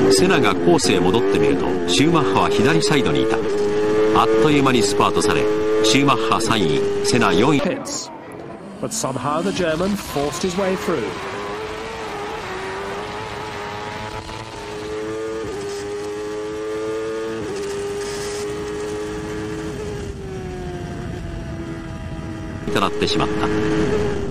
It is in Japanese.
セナがコースへ戻ってみるとシューマッハは左サイドにいた。あっという間にスパートされ、シューマッハ3位、セナ4位。 But somehow the German forced his way through. となってしまった。